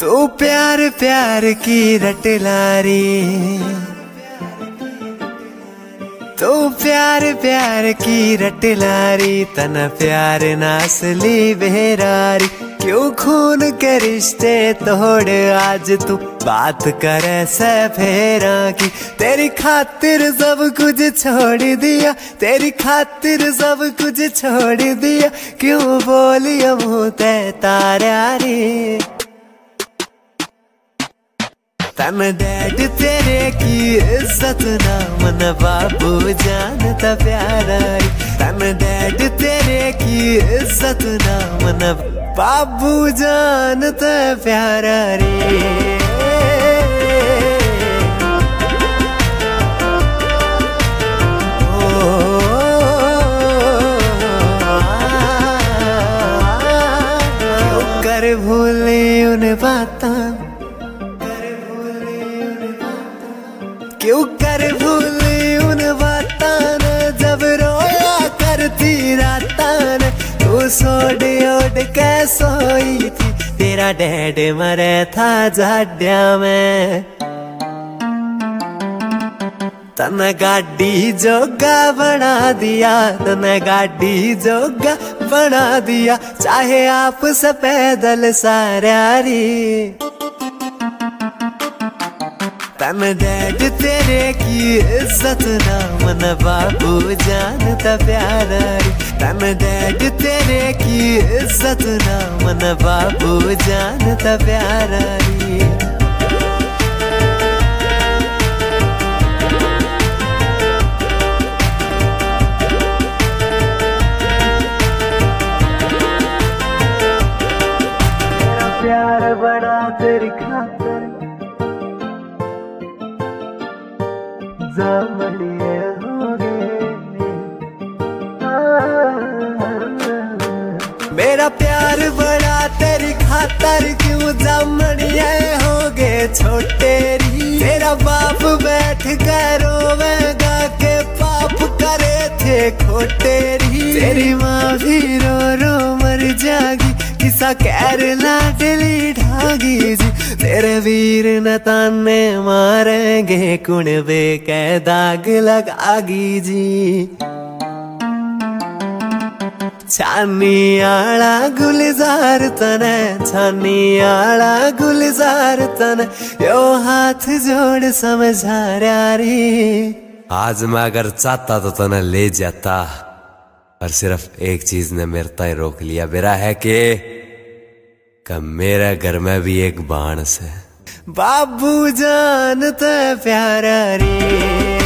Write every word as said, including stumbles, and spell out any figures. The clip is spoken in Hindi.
तू प्यार प्यार की रट लारी, तू प्यार प्यार की रट लारी, तन प्यार नासली बेरारी। क्यों खून के रिश्ते तोड़ आज तू बात करे से फेरा की। तेरी खातिर सब कुछ छोड़ दिया, तेरी खातिर सब कुछ छोड़ दिया। क्यों बोलिया मुँह ते तारा रे, तन डैड तेरे की इज्जत ना मन बाबू जानता प्यारा। तन डैड तेरे की इज्जत ना मन बाबू जानता प्यारा रे। क्यों कर भूले उन बातां, क्यों कर भूली उन बातां ने, जब रोया करती रातां ने। तू सोड ओड के सोई थी, तेरा डैड मरे था जाड्या में। तन गाड़ी जोगा बना दिया, तन गाड़ी जोगा बना दिया। चाहे आप से पैदल सारी, तन डैड तेरे की इज्जत ना मन बाबू जानता प्यारा। तन डैड तेरे की इज्जत ना मन बाबू जानता प्यारा। मेरा प्यार बड़ा तेरी खातिर जामड़िए हो गए। मेरा प्यार बड़ा तेरी खातर, क्यों जामड़िए हो गए छोटे री। तेरा बाप बैठ कर रोवेगा के पाप करे थे खोटे री। तेरी माँ भी रो रो मर जागी, किसा कैर लाडली ढागी जी। तेरे वीर न ताने मारेंगे, कुणबे के दाग लगागी जी। छानियाला गुलजार तने, छानियाला गुलजार तने, यो हाथ जोड़ समझा री। आज मैं अगर चाहता तो तने ले जाता, पर सिर्फ एक चीज ने मेरे ताई रोक लिया। मेरा है कि कि मेरे घर में भी एक बाण से बाबू जानता प्यारा रे।